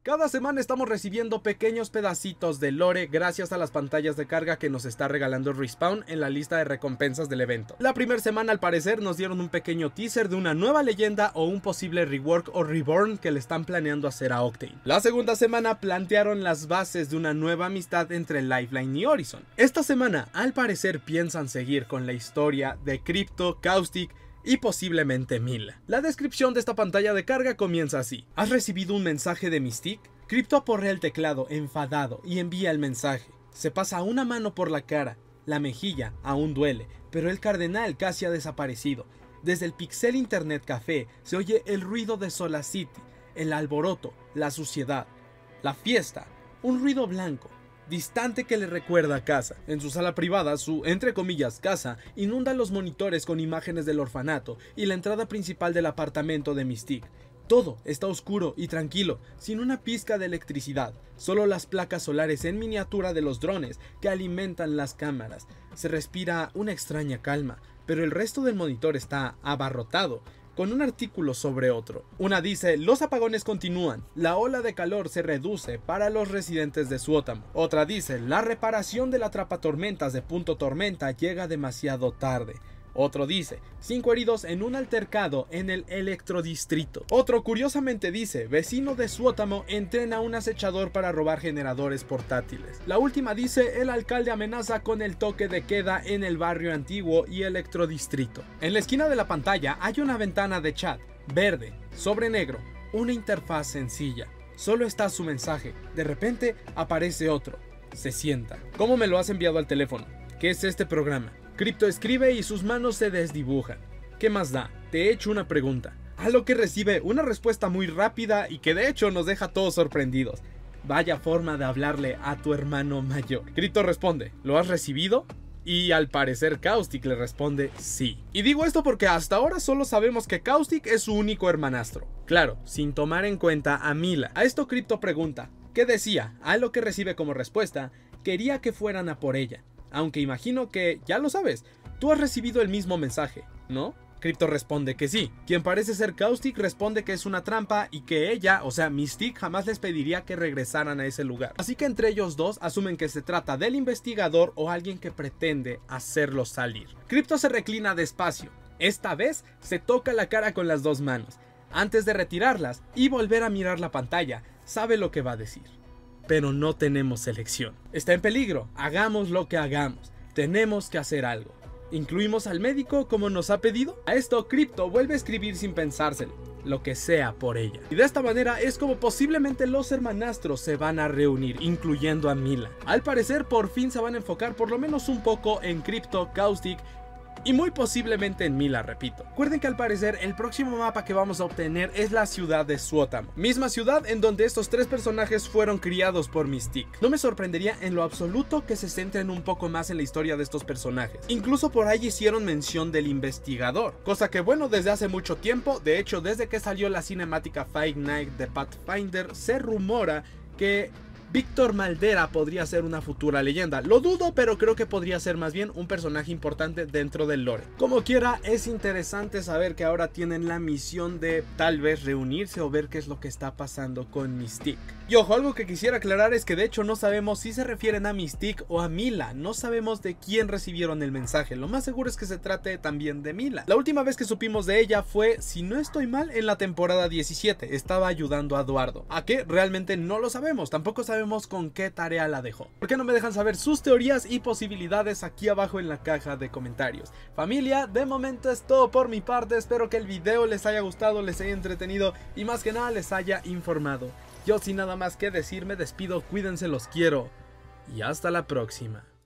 Cada semana estamos recibiendo pequeños pedacitos de lore gracias a las pantallas de carga que nos está regalando Respawn en la lista de recompensas del evento. La primera semana al parecer nos dieron un pequeño teaser de una nueva leyenda o un posible rework o reborn que le están planeando hacer a Octane. La segunda semana plantearon las bases de una nueva amistad entre Lifeline y Horizon. Esta semana al parecer piensan seguir con la historia de Crypto, Caustic y posiblemente Mila. La descripción de esta pantalla de carga comienza así: ¿has recibido un mensaje de Mystique? Crypto aporrea el teclado enfadado y envía el mensaje. Se pasa una mano por la cara, la mejilla aún duele, pero el cardenal casi ha desaparecido. Desde el Pixel Internet Café se oye el ruido de Solar City, el alboroto, la suciedad, la fiesta, un ruido blanco distante que le recuerda a casa. En su sala privada, su, entre comillas, casa, inunda los monitores con imágenes del orfanato y la entrada principal del apartamento de Mystique. Todo está oscuro y tranquilo, sin una pizca de electricidad, solo las placas solares en miniatura de los drones que alimentan las cámaras. Se respira una extraña calma, pero el resto del monitor está abarrotado con un artículo sobre otro. Una dice: los apagones continúan, la ola de calor se reduce para los residentes de Suotamo. Otra dice: la reparación del atrapatormentas de Punto Tormenta llega demasiado tarde. Otro dice: 5 heridos en un altercado en el Electrodistrito. Otro curiosamente dice: vecino de Suotamo entrena a un acechador para robar generadores portátiles. La última dice: el alcalde amenaza con el toque de queda en el barrio antiguo y Electrodistrito. En la esquina de la pantalla hay una ventana de chat, verde, sobre negro, una interfaz sencilla. Solo está su mensaje. De repente aparece otro. Se sienta. ¿Cómo me lo has enviado al teléfono? ¿Qué es este programa? Crypto escribe y sus manos se desdibujan. ¿Qué más da? Te he hecho una pregunta. A lo que recibe una respuesta muy rápida y que de hecho nos deja todos sorprendidos. Vaya forma de hablarle a tu hermano mayor. Crypto responde: ¿lo has recibido? Y al parecer Caustic le responde sí. Y digo esto porque hasta ahora solo sabemos que Caustic es su único hermanastro. Claro, sin tomar en cuenta a Mila. A esto Crypto pregunta: ¿qué decía? A lo que recibe como respuesta: quería que fueran a por ella. Aunque imagino que ya lo sabes, tú has recibido el mismo mensaje, ¿no? Crypto responde que sí. Quien parece ser Caustic responde que es una trampa y que ella, o sea Mystique, jamás les pediría que regresaran a ese lugar. Así que entre ellos dos asumen que se trata del investigador o alguien que pretende hacerlos salir. Crypto se reclina despacio. Esta vez se toca la cara con las dos manos. Antes de retirarlas y volver a mirar la pantalla, sabe lo que va a decir. Pero no tenemos elección. Está en peligro, hagamos lo que hagamos. Tenemos que hacer algo. ¿Incluimos al médico como nos ha pedido? A esto Crypto vuelve a escribir sin pensárselo, lo que sea por ella. Y de esta manera es como posiblemente los hermanastros se van a reunir, incluyendo a Mila. Al parecer por fin se van a enfocar por lo menos un poco en Crypto, Caustic y muy posiblemente en Mila, repito. Recuerden que al parecer el próximo mapa que vamos a obtener es la ciudad de Suotamo, misma ciudad en donde estos tres personajes fueron criados por Mystique. No me sorprendería en lo absoluto que se centren un poco más en la historia de estos personajes. Incluso por ahí hicieron mención del investigador, cosa que bueno, desde hace mucho tiempo, de hecho desde que salió la cinemática Fight Night de Pathfinder, se rumora que Víctor Maldera podría ser una futura leyenda. Lo dudo, pero creo que podría ser más bien un personaje importante dentro del lore. Como quiera, es interesante saber que ahora tienen la misión de tal vez reunirse o ver qué es lo que está pasando con Mystique. Y ojo, algo que quisiera aclarar es que de hecho no sabemos si se refieren a Mystique o a Mila. No sabemos de quién recibieron el mensaje. Lo más seguro es que se trate también de Mila. La última vez que supimos de ella fue, si no estoy mal, en la temporada 17. Estaba ayudando a Eduardo. ¿A qué? Realmente no lo sabemos. Tampoco sabemos con qué tarea la dejó. ¿Por qué no me dejan saber sus teorías y posibilidades aquí abajo en la caja de comentarios? Familia, de momento es todo por mi parte. Espero que el video les haya gustado, les haya entretenido y más que nada les haya informado. Yo sin nada más que decir me despido, cuídense, los quiero y hasta la próxima.